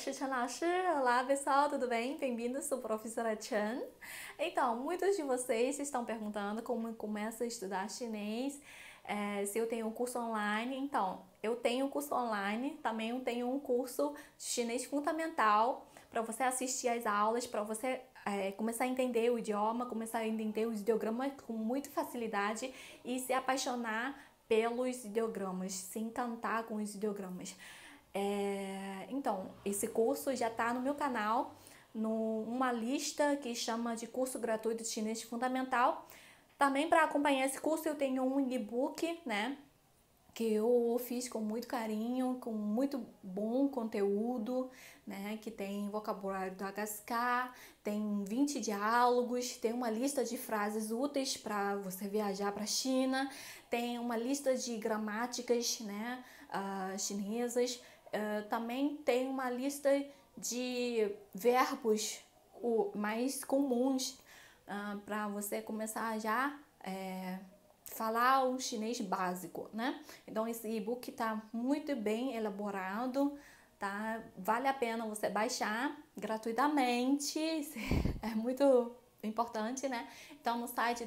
是陈老师. Olá pessoal, tudo bem? Bem-vindos, sou a professora Chen. Então, muitos de vocês estão perguntando como começa a estudar chinês, se eu tenho um curso online. Então, eu tenho um curso online, também eu tenho um curso de chinês fundamental para você assistir às aulas, para você começar a entender o idioma, começar a entender os ideogramas com muita facilidade e se apaixonar pelos ideogramas, se encantar com os ideogramas. Então, esse curso já está no meu canal, numa lista que chama de curso gratuito de chinês fundamental. Também para acompanhar esse curso eu tenho um e-book, né, que eu fiz com muito carinho, com muito bom conteúdo, né, que tem vocabulário do HSK, tem 20 diálogos, tem uma lista de frases úteis para você viajar para a China, tem uma lista de gramáticas, né, chinesas, também tem uma lista de verbos mais comuns para você começar já falar um chinês básico, né? Então esse e-book está muito bem elaborado, tá? Vale a pena você baixar gratuitamente, é muito importante, né? Então no site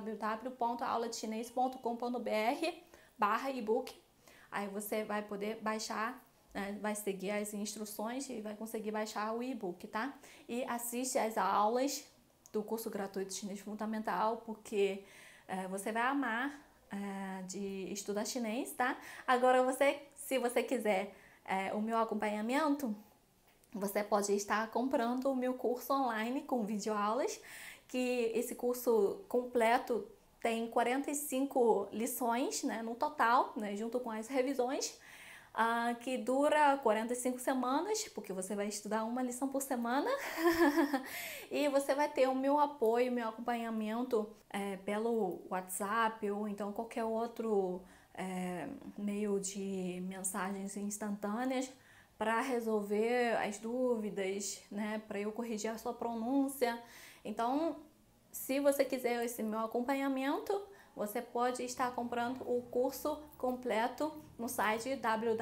www.auladechinês.com.br/ebook, aí você vai poder baixar, né? Vai seguir as instruções e vai conseguir baixar o e-book, tá? E assiste às aulas do curso gratuito de chinês fundamental, porque você vai amar de estudar chinês, tá? Agora, se você quiser o meu acompanhamento, você pode estar comprando o meu curso online com videoaulas, que esse curso completo tem 45 lições, né, no total, né, junto com as revisões, que dura 45 semanas, porque você vai estudar uma lição por semana. E você vai ter o meu apoio, o meu acompanhamento pelo WhatsApp ou então qualquer outro meio de mensagens instantâneas para resolver as dúvidas, né, para eu corrigir a sua pronúncia. Então, se você quiser esse meu acompanhamento, você pode estar comprando o curso completo no site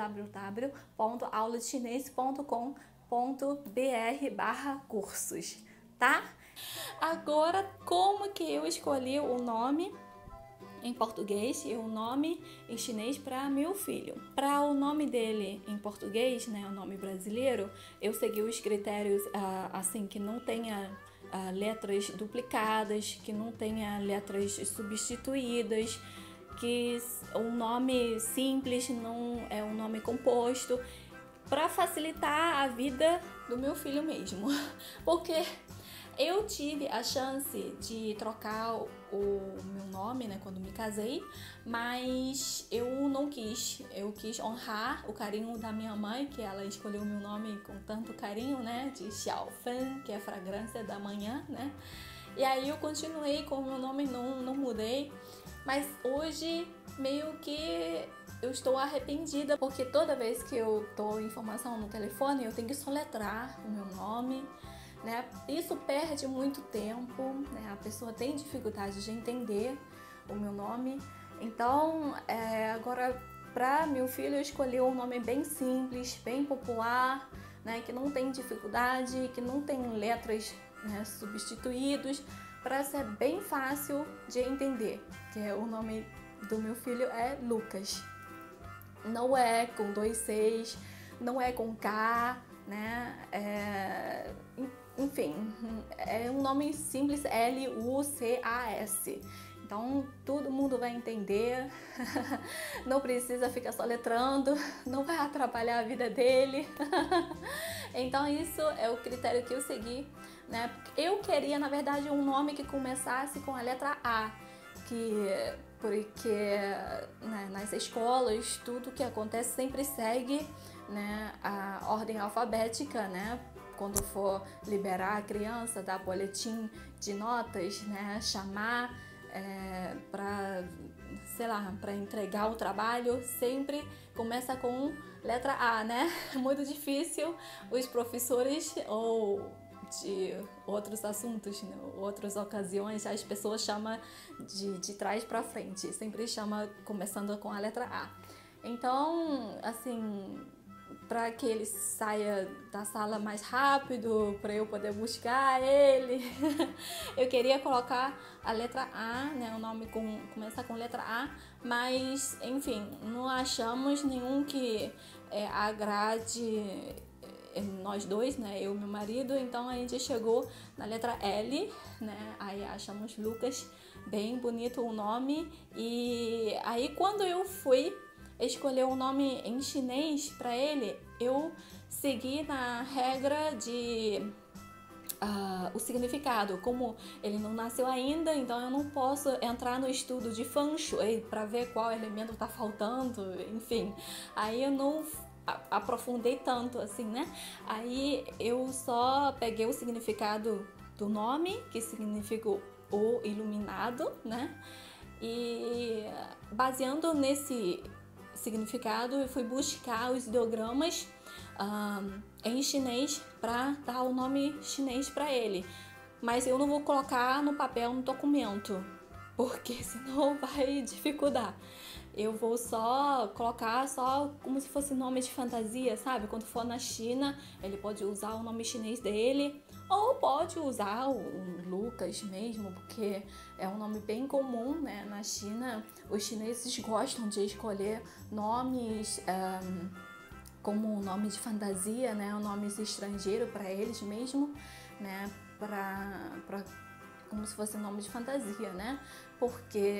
www.auladechinês.com.br/cursos, tá? Agora, como que eu escolhi o nome em português e o nome em chinês para meu filho? Para o nome dele em português, né, o nome brasileiro, eu segui os critérios assim, que não tenha letras duplicadas, que não tenha letras substituídas, que um nome simples, não é um nome composto, para facilitar a vida do meu filho mesmo. Porque eu tive a chance de trocar o meu nome, né, quando me casei, mas eu não quis. Eu quis honrar o carinho da minha mãe, que ela escolheu o meu nome com tanto carinho, né, de Xiaofan, que é fragrância da manhã, né? E aí eu continuei com o meu nome, não mudei, mas hoje meio que eu estou arrependida, porque toda vez que eu dou informação no telefone, eu tenho que soletrar o meu nome, né? Isso perde muito tempo, né? A pessoa tem dificuldade de entender o meu nome. Então, agora, para meu filho, eu escolhi um nome bem simples, bem popular, né? Que não tem dificuldade, que não tem letras, né, substituídos, para ser bem fácil de entender. Que o nome do meu filho é Lucas. Não é com 2 Cs, não é com K, né? Enfim, é um nome simples, Lucas. Então, todo mundo vai entender, não precisa ficar soletrando, não vai atrapalhar a vida dele. Então, isso é o critério que eu segui, né? Eu queria, na verdade, um nome que começasse com a letra A, porque né, nas escolas, tudo que acontece sempre segue, né, a ordem alfabética, né? Quando for liberar a criança, dar boletim de notas, né, chamar para, sei lá, para entregar o trabalho, sempre começa com letra A, né? Muito difícil os professores ou de outros assuntos, né, outras ocasiões, as pessoas chamam de trás para frente, sempre chama começando com a letra A. Então, assim, para que ele saia da sala mais rápido, para eu poder buscar ele. Eu queria colocar a letra A, né? O nome começa com letra A, mas, enfim, não achamos nenhum que agrade nós dois, né? Eu e meu marido. Então a gente chegou na letra L, né? Aí achamos Lucas, bem bonito o nome. E aí quando eu fui escolher um nome em chinês para ele, eu segui na regra de o significado. Como ele não nasceu ainda, então eu não posso entrar no estudo de Feng Shui para ver qual elemento tá faltando, enfim. Aí eu não aprofundei tanto assim, né? Aí eu só peguei o significado do nome, que significa o iluminado, né? E baseando nesse significado, eu fui buscar os ideogramas em chinês para dar o nome chinês para ele. Mas eu não vou colocar no papel, no documento, porque senão vai dificultar. Eu vou só colocar só como se fosse nome de fantasia, sabe? Quando for na China, ele pode usar o nome chinês dele, ou pode usar o Lucas mesmo, porque é um nome bem comum, né? Na China, os chineses gostam de escolher nomes como nome de fantasia, né? Nomes estrangeiros para eles mesmo, né? Como se fosse nome de fantasia, né? Porque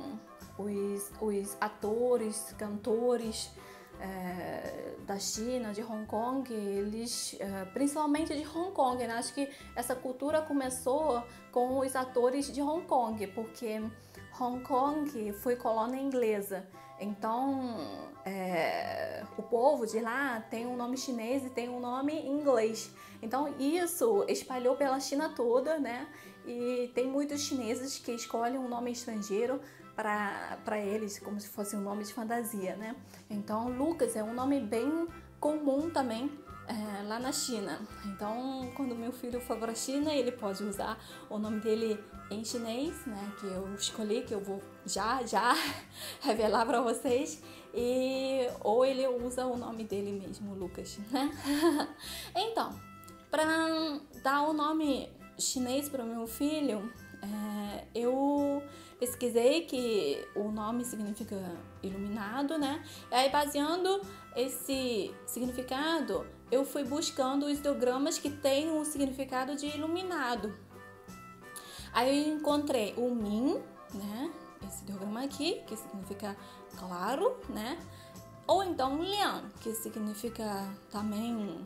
os atores, cantores da China, de Hong Kong, eles, principalmente de Hong Kong, né? Acho que essa cultura começou com os atores de Hong Kong, porque Hong Kong foi colônia inglesa. Então, o povo de lá tem um nome chinês e tem um nome inglês. Então, isso espalhou pela China toda, né? E tem muitos chineses que escolhem um nome estrangeiro para eles, como se fosse um nome de fantasia, né? Então, Lucas é um nome bem comum também lá na China. Então, quando meu filho for para a China, ele pode usar o nome dele em chinês, né? Que eu escolhi, que eu vou já revelar para vocês. Ou ele usa o nome dele mesmo, Lucas, né? Então, para dar o nome chinês para o meu filho, eu pesquisei que o nome significa iluminado, né? E aí, baseando esse significado, eu fui buscando os ideogramas que têm o significado de iluminado. Aí eu encontrei o Min, né? Esse ideograma aqui, que significa claro, né? Ou então Liang, que significa também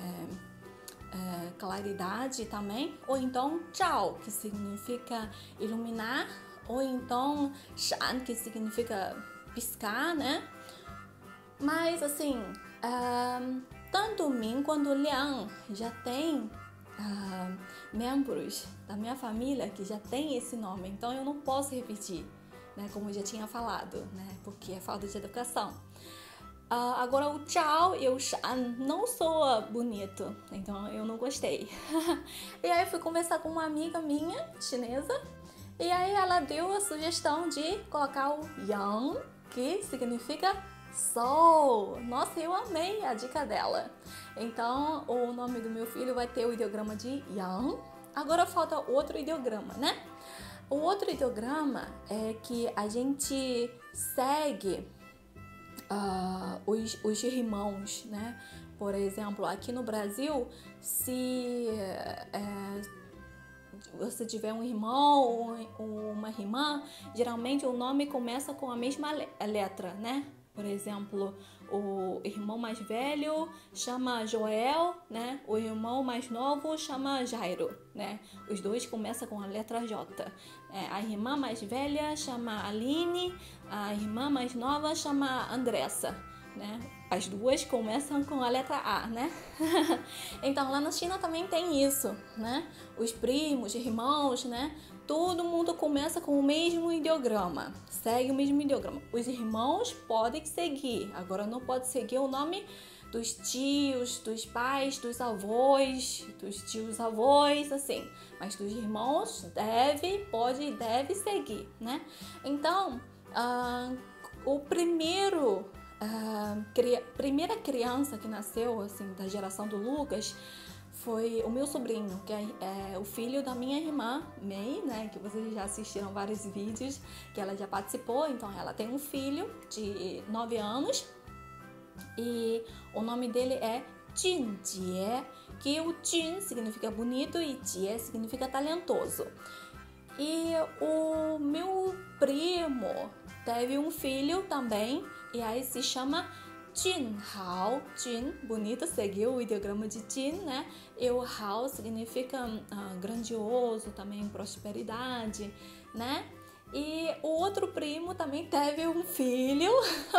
claridade também. Ou então Zhao, que significa iluminar. Ou então Shan, que significa piscar, né? Mas assim, tanto Min quanto Liang já tem membros da minha família que já tem esse nome, então eu não posso repetir, né, como eu já tinha falado, né, porque é falta de educação. Agora o Zhao e o Shan não soa bonito, então eu não gostei. E aí eu fui conversar com uma amiga minha, chinesa, e aí ela deu a sugestão de colocar o Yang, que significa sol. Nossa, eu amei a dica dela. Então, o nome do meu filho vai ter o ideograma de Yang. Agora falta outro ideograma, né? O outro ideograma é que a gente segue os irmãos, né? Por exemplo, aqui no Brasil, se você tiver um irmão ou uma irmã, geralmente o nome começa com a mesma letra, né? Por exemplo, o irmão mais velho chama Joel, né? O irmão mais novo chama Jairo, né? Os dois começam com a letra J. A irmã mais velha chama Aline, a irmã mais nova chama Andressa, né? As duas começam com a letra A, né? Então, lá na China também tem isso, né? Os primos, irmãos, né? Todo mundo começa com o mesmo ideograma, segue o mesmo ideograma. Os irmãos podem seguir, agora não pode seguir o nome dos tios, dos pais, dos avós, dos tios-avós, assim. Mas dos irmãos deve seguir, né? Então, o primeiro primeira criança que nasceu, assim, da geração do Lucas, foi o meu sobrinho, que é o filho da minha irmã, May, né? Que vocês já assistiram vários vídeos, que ela já participou. Então, ela tem um filho de 9 anos e o nome dele é Junjie, que o Jun significa bonito e Jie significa talentoso. E o meu primo teve um filho também, e aí se chama Junhao. Jun, bonito, seguiu o ideograma de Jun, né? E o Hao significa grandioso, também prosperidade, né? E o outro primo também teve um filho,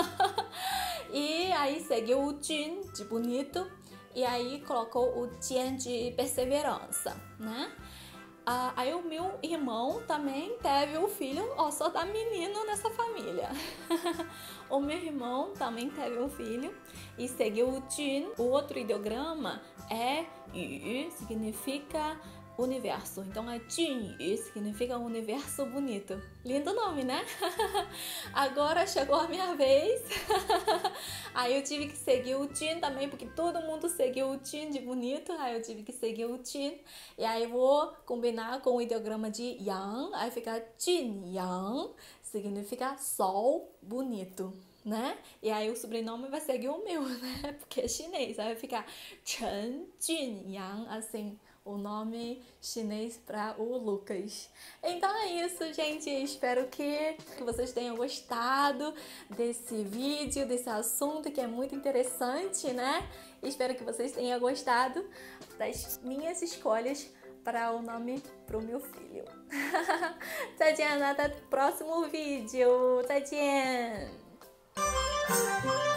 e aí seguiu o Jun, de bonito, e aí colocou o Jian de perseverança, né? Aí o meu irmão também teve um filho, só dá menino nessa família. O meu irmão também teve um filho e seguiu o Jun. O outro ideograma é Yu, significa universo. Então é Junyu, significa universo bonito. Lindo nome, né? Agora chegou a minha vez. Aí eu tive que seguir o Jun também, porque todo mundo seguiu o Jun de bonito. Aí eu tive que seguir o Jun. E aí eu vou combinar com o ideograma de Yang. Aí fica Jun Yang, significa sol bonito, né? E aí o sobrenome vai seguir o meu, né? Porque é chinês. Aí vai ficar Chen Jun Yang, assim, o nome chinês para o Lucas. Então é isso, gente. Espero que vocês tenham gostado desse vídeo, desse assunto que é muito interessante, né? Espero que vocês tenham gostado das minhas escolhas para o nome para o meu filho. 再见，até o próximo vídeo. 再见。